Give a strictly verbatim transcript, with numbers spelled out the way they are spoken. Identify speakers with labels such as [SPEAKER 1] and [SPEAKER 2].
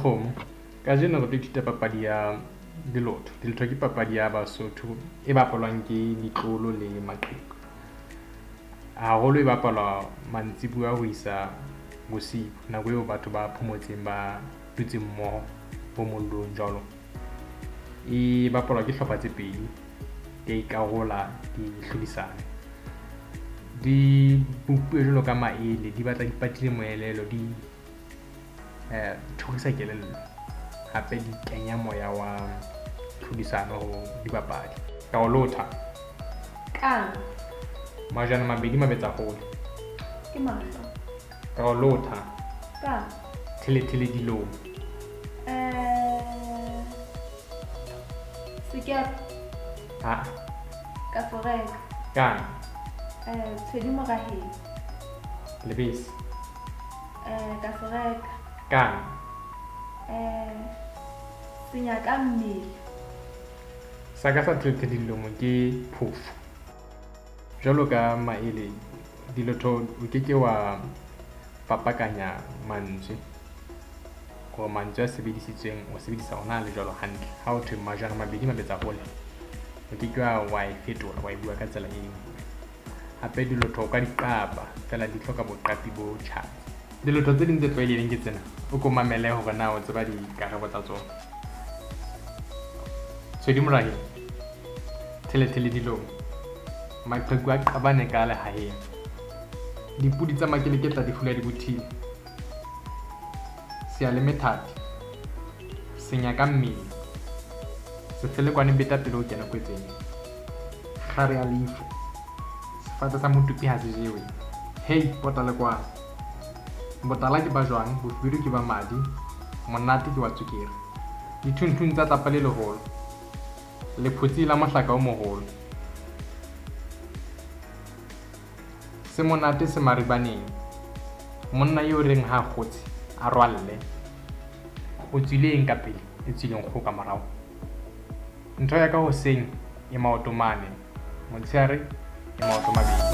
[SPEAKER 1] lekgomo ka jeno re tlo ithuta papadi ya dilotho. Dilotho ke papadi ya Basotho e bapalwang ke ditlolo le maqheku. Haholo e bapalwa mantsibuya ho isa bosibu, nako eo batho ba phomotseng ba dutse mmoho bo mollong jwalo. E bapalwa ke hlopha tse pedi tse ikarola di hlodisana. Di bupuwe jwalo ka maele, di batla di patile moelelo, di eh thusa kelello, hape di kenya moya wa tlhodisano ho dibapadi. Ka ho lotha
[SPEAKER 2] Kang
[SPEAKER 1] majana mabedi mabetsa hole
[SPEAKER 2] ke mahlo.
[SPEAKER 1] ka ho lotha
[SPEAKER 2] Kang
[SPEAKER 1] tele tele dilong
[SPEAKER 2] eh Sikia
[SPEAKER 1] ha
[SPEAKER 2] ka foreka
[SPEAKER 1] kang
[SPEAKER 2] eh tshedi morahe
[SPEAKER 1] lebese
[SPEAKER 2] eh ka foreka
[SPEAKER 1] kang
[SPEAKER 2] eh senya ka mmele.
[SPEAKER 1] saka sa tele tele dilong ke phofu. Jwalo ka maele, dilotho o keke wa papakanya mantswe gore mantswe a sebedisitsweng o sebedisa ona le jwalo hantle. Ha o thwe majana mabedi mabetsa hole, o keke wa e fetola wa e bua ka tsela e nngwe. Hape dilotho ka diqapa fela di hloka boqapi bo tjhatsi. Dilotho tse ding tse tlwaelehileng ke tsena, o ko mamele hore na o tseba dikarabo tsa tsona. Tshwedi morahe tele tele dilong, maqheku a qabane ka lehaheng, dipudi tsa makeleketla di hula di bothile, sealemethathi senya ka mmele, sefelekwane beta pele ho kena kwetseng, kgare ya leifo, sefate sa motupi ha se jewe, hei botala kwa, botala ke ba jwang, bofubedu ke ba madi, monate ke wa tswekere, dithunthung tsa tlapa le leholo, lephutsi la mohlaka o moholo, se monate se maribaneng, monna eo reng ha kgotse a rwalle, o tswileng ka pele e tswileng kgo ka morao, ntho ya ka hoseng e maoto mane, motshehare e maoto mabedi.